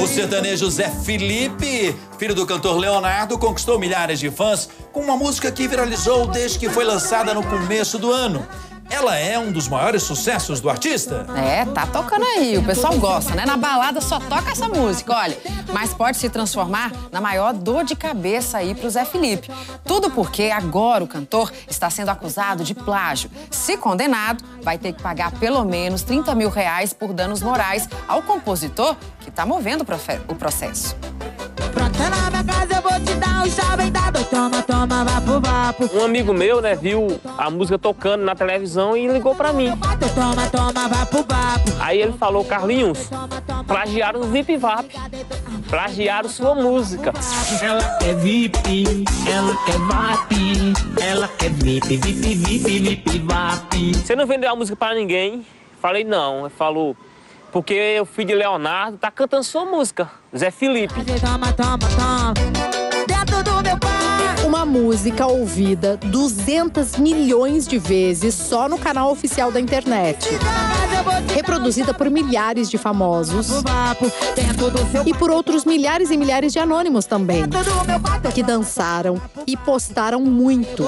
sertanejo Zé Felipe, filho do cantor Leonardo, conquistou milhares de fãs com uma música que viralizou desde que foi lançada no começo do ano. Ela é um dos maiores sucessos do artista. É, tá tocando aí, o pessoal gosta, né? Na balada só toca essa música, olha. Mas pode se transformar na maior dor de cabeça aí pro Zé Felipe. Tudo porque agora o cantor está sendo acusado de plágio. Se condenado, vai ter que pagar pelo menos R$30 mil por danos morais ao compositor que tá movendo o processo. Pronta na minha casa, eu vou te dar um chá bem dado. Toma, toma, vapo, vapo. Um amigo meu, né, viu a música tocando na televisão e ligou pra mim. Toma, toma, vapo, vapo. Aí ele falou: Carlinhos, plagiaram o VIP Vap. Plagiaram sua música. Ela quer VIP, ela quer VAP. Ela quer VIP, VIP, VIP, VIP, VAP. Você não vendeu a música pra ninguém? Falei: não. Ele falou: porque o filho de Leonardo tá cantando sua música, Zé Felipe. Toma, toma, toma. Dentro do meu pai. Uma música ouvida 200 milhões de vezes só no canal oficial da internet. Reproduzida por milhares de famosos e por outros milhares e milhares de anônimos também, que dançaram e postaram muito.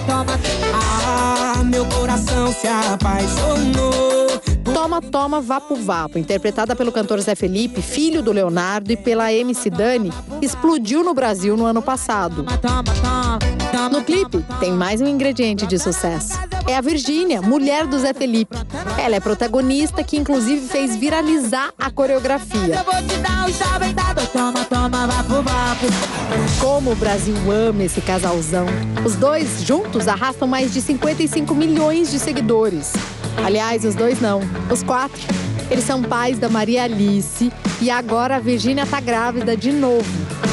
Ah, meu coração se apaixonou. Toma, toma, vapo, vapo, interpretada pelo cantor Zé Felipe, filho do Leonardo, e pela MC Dani, explodiu no Brasil no ano passado. No clipe, tem mais um ingrediente de sucesso. É a Virgínia, mulher do Zé Felipe. Ela é protagonista, que inclusive fez viralizar a coreografia. Como o Brasil ama esse casalzão. Os dois juntos arrastam mais de 55 milhões de seguidores. Aliás, os dois não, os 4. Eles são pais da Maria Alice e agora a Virgínia tá grávida de novo.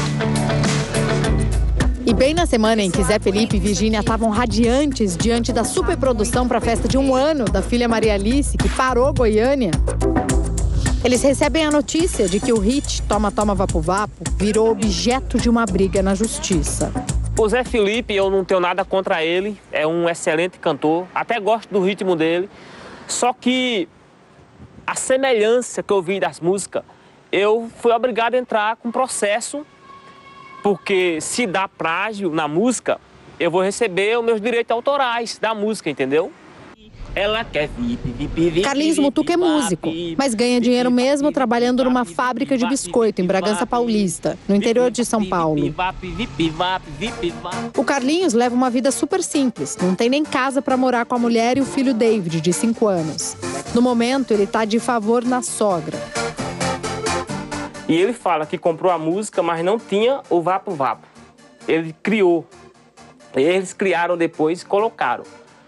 E bem na semana em que Zé Felipe e Virgínia estavam radiantes diante da superprodução para a festa de 1 ano da filha Maria Alice, que parou Goiânia, eles recebem a notícia de que o hit Toma, Toma, Vapo, Vapo virou objeto de uma briga na justiça. O Zé Felipe, eu não tenho nada contra ele, é um excelente cantor, até gosto do ritmo dele, só que a semelhança que eu vi das músicas, eu fui obrigado a entrar com processo, porque se dá plágio na música, eu vou receber os meus direitos autorais da música, entendeu? Ela quer VIP. Carlinhos Mutuca é músico, mas ganha dinheiro mesmo trabalhando numa fábrica de biscoito em Bragança Paulista, no interior de São Paulo. O Carlinhos leva uma vida super simples, não tem nem casa para morar com a mulher e o filho David, de 5 anos. No momento, ele tá de favor na sogra. E ele fala que comprou a música, mas não tinha o Vapo Vapo. Ele criou. Eles criaram depois e colocaram.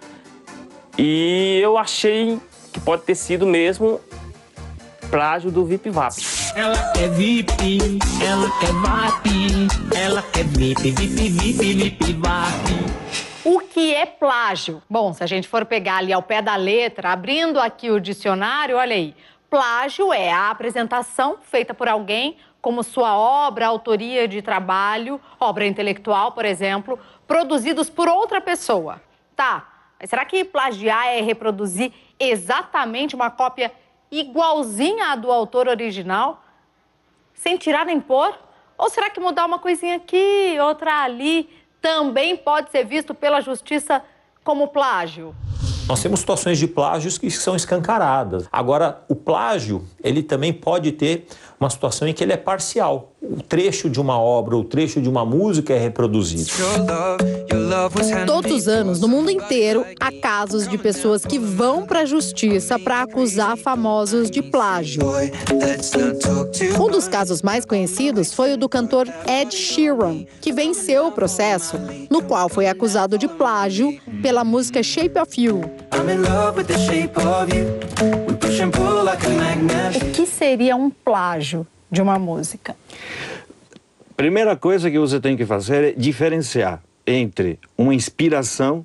E eu achei que pode ter sido mesmo plágio do VIP Vap. Ela quer VIP, ela quer VAP. Ela quer VIP, VIP, VIP, VIP, VAP. O que é plágio? Bom, se a gente for pegar ali ao pé da letra, abrindo aqui o dicionário, olha aí. Plágio é a apresentação feita por alguém como sua obra, autoria de trabalho, obra intelectual, por exemplo, produzidos por outra pessoa. Tá, mas será que plagiar é reproduzir exatamente uma cópia igualzinha à do autor original, sem tirar nem pôr? Ou será que mudar uma coisinha aqui, outra ali, também pode ser visto pela justiça como plágio? Nós temos situações de plágios que são escancaradas. Agora, o plágio, ele também pode ter uma situação em que ele é parcial. O trecho de uma obra, o trecho de uma música é reproduzido. Todos os anos, no mundo inteiro, há casos de pessoas que vão para a justiça para acusar famosos de plágio. Um dos casos mais conhecidos foi o do cantor Ed Sheeran, que venceu o processo, no qual foi acusado de plágio pela música Shape of You. O que seria um plágio de uma música? Primeira coisa que você tem que fazer é diferenciar entre uma inspiração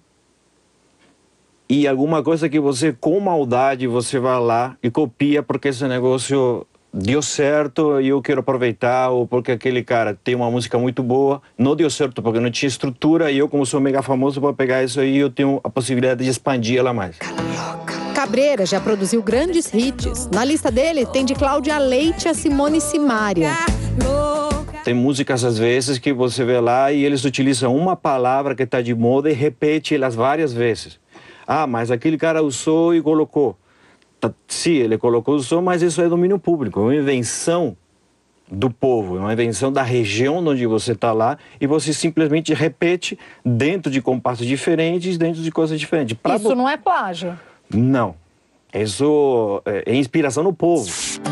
e alguma coisa que você, com maldade, você vai lá e copia porque esse negócio deu certo e eu quero aproveitar, ou porque aquele cara tem uma música muito boa, não deu certo porque não tinha estrutura e eu, como sou mega famoso, vou pegar isso aí e eu tenho a possibilidade de expandir ela mais. Cabreira já produziu grandes hits. Na lista dele tem de Cláudia Leite a Simone Simaria. Tem músicas, às vezes, que você vê lá e eles utilizam uma palavra que está de moda e repete elas várias vezes. Ah, mas aquele cara usou e colocou. Sim, ele colocou o som, mas isso é domínio público, é uma invenção do povo, é uma invenção da região onde você está lá e você simplesmente repete dentro de compassos diferentes, dentro de coisas diferentes. Isso não é plágio? Não, isso é inspiração no povo.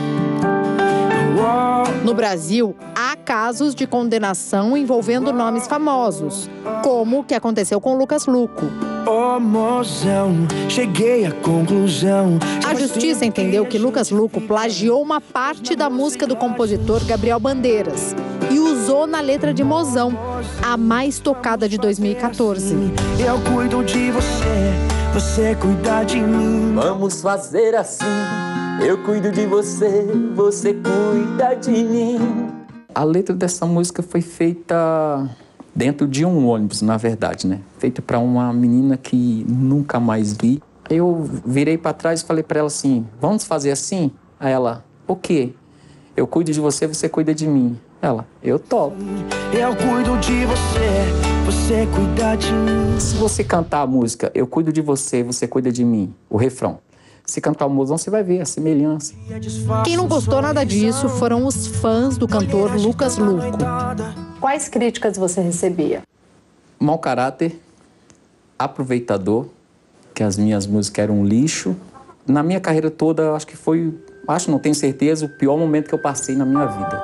No Brasil, há casos de condenação envolvendo nomes famosos, como o que aconteceu com Lucas Luco. Ô mozão, cheguei à conclusão. A justiça entendeu que Lucas Luco plagiou uma parte da música do compositor Gabriel Bandeiras e usou na letra de Mozão, a mais tocada de 2014. Eu cuido de você, você cuida de mim. Vamos fazer assim. Eu cuido de você, você cuida de mim. A letra dessa música foi feita dentro de um ônibus, na verdade, né? Feita para uma menina que nunca mais vi. Eu virei para trás e falei para ela assim, vamos fazer assim? Aí ela, o quê? Eu cuido de você, você cuida de mim. Ela, eu topo. Eu cuido de você, você cuida de mim. Se você cantar a música, eu cuido de você, você cuida de mim, o refrão. Se cantar o Mozão, você vai ver a semelhança. Quem não gostou nada disso foram os fãs do cantor Lucas Luco. Quais críticas você recebia? Mau caráter, aproveitador, que as minhas músicas eram um lixo. Na minha carreira toda, acho que foi, não tenho certeza, o pior momento que eu passei na minha vida.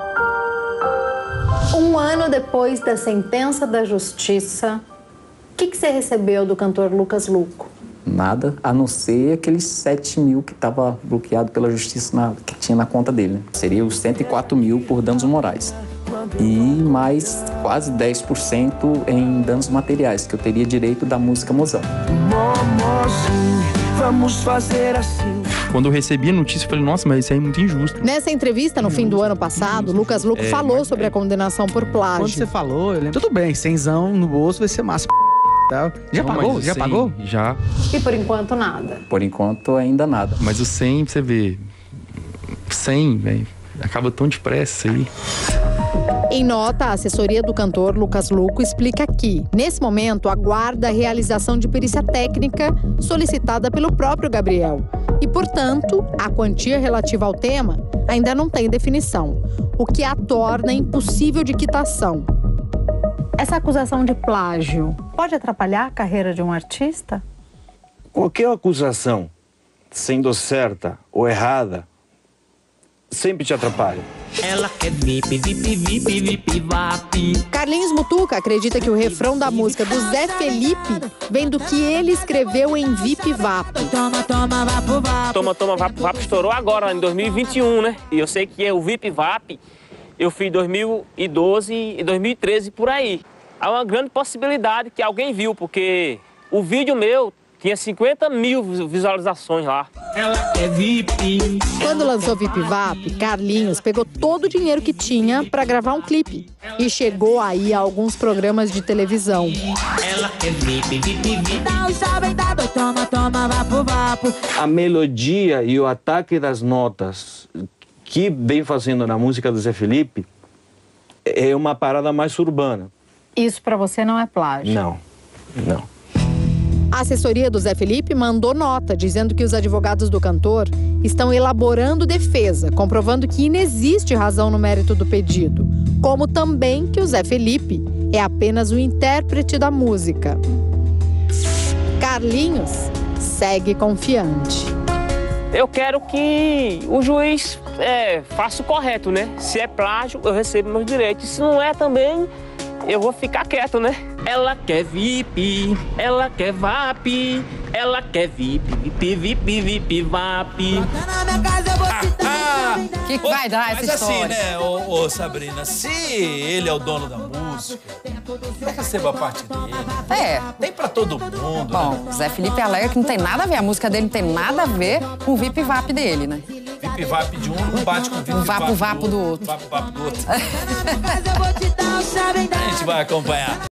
Um ano depois da sentença da justiça, o que você recebeu do cantor Lucas Luco? Nada, a não ser aqueles 7 mil que estava bloqueado pela justiça que tinha na conta dele. Né? Seria os 104 mil por danos morais. E mais quase 10% em danos materiais, que eu teria direito da música Mozão. Vamos fazer assim. Quando eu recebi a notícia, eu falei, nossa, mas isso aí é muito injusto. Nessa entrevista, no fim do ano passado, Lucas Luco falou sobre a condenação por plágio. Quando você falou, eu lembro, tudo bem, 100zão no bolso vai ser massa. Já pagou? Já pagou? Já. E por enquanto nada? Por enquanto ainda nada. Mas o 100, você vê, 100, velho, acaba tão depressa aí. Em nota, a assessoria do cantor Lucas Luco explica que, nesse momento, aguarda a realização de perícia técnica solicitada pelo próprio Gabriel. E, portanto, a quantia relativa ao tema ainda não tem definição, o que a torna impossível de quitação. Essa acusação de plágio pode atrapalhar a carreira de um artista? Qualquer acusação, sendo certa ou errada, sempre te atrapalha. Ela quer VIP, VIP, VIP, VIP, VAP. Carlinhos Mutuca acredita que o refrão da música do Zé Felipe vem do que ele escreveu em VIP VAP. Toma, toma, vapo, vapo. Toma, toma, vapo, vapo estourou agora, em 2021, né? E eu sei que é o VIP VAP. Eu fiz em 2012 e 2013 por aí. Há uma grande possibilidade que alguém viu, porque o vídeo meu tinha 50 mil visualizações lá. Ela é VIP. Quando lançou VIP VAP, Carlinhos pegou todo o dinheiro que tinha para gravar um clipe. E chegou aí a alguns programas de televisão. Ela é VIP, VIP, VIP. Toma, toma, vapo, vapo. A melodia e o ataque das notas que vem fazendo na música do Zé Felipe é uma parada mais urbana. Isso para você não é plágio? Não, não. A assessoria do Zé Felipe mandou nota dizendo que os advogados do cantor estão elaborando defesa, comprovando que inexiste razão no mérito do pedido, como também que o Zé Felipe é apenas o intérprete da música. Carlinhos segue confiante. Eu quero que o juiz faça o correto, né? Se é plágio, eu recebo meus direitos. Se não é também, eu vou ficar quieto, né? Ela quer VIP, ela quer VAP, ela quer VIP, VIP, VIP, VIP, VAP. O que vai dar essa história? Mas assim, né, ô Sabrina, se ele é o dono da música, ele receba a parte dele. Tem pra todo mundo. Bom, né? Zé Felipe alega que não tem nada a ver, a música dele não tem nada a ver com o VIP VAP dele, né? VIP vip-vap de um não bate com o vip-vap vapo do outro. Vapo-vapo do outro. A gente vai acompanhar.